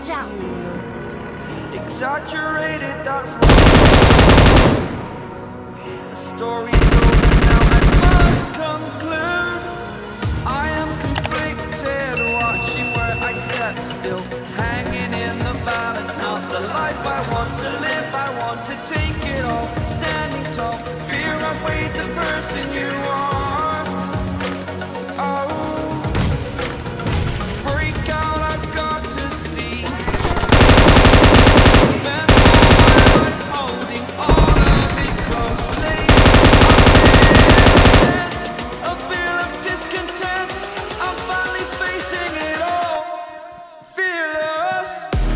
Watch out. Exaggerated, that's what the story's over now, I must conclude. I am conflicted, watching where I step still, hanging in the balance. Not the life I want to live, I want to take it all. Standing tall, fear outweighed the person you are. Oh, break out, I've got to see. Spend all my life holding all of it closely. A feel of discontent, I'm finally facing it all. Fearless.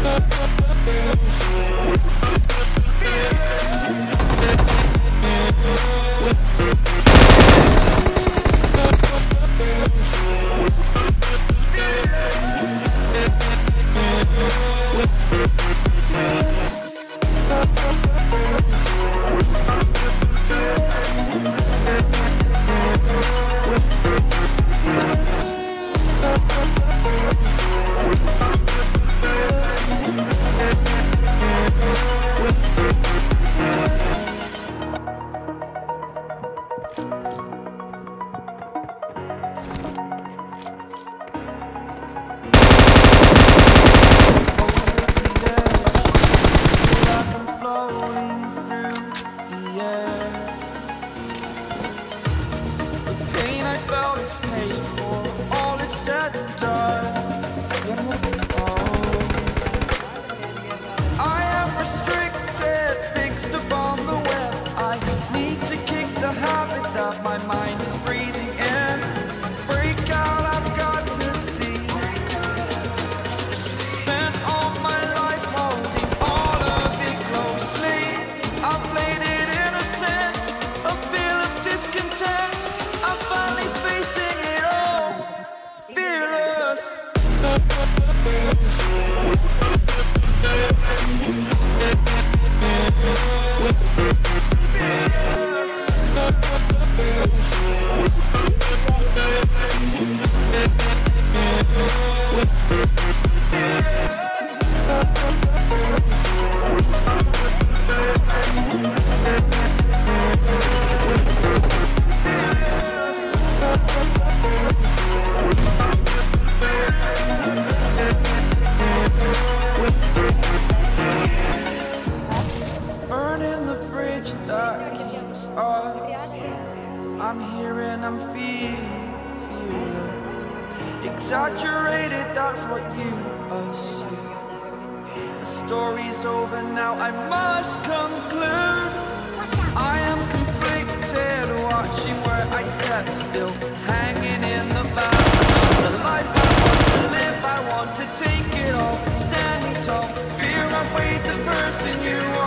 My mind is breathing in. Break out, I've got to see. Spent all my life holding all of it closely. I played it innocent, a feel of discontent. I'm finally facing it all. Fearless. Burning the bridge that keeps us. I'm here and I'm feeling exaggerated, that's what you assume. The story's over now, I must conclude. I am conflicted, watching where I step still, hanging in the balance. Not the life I want to live, I want to take it all. Standing tall, fear outweighed the person you are.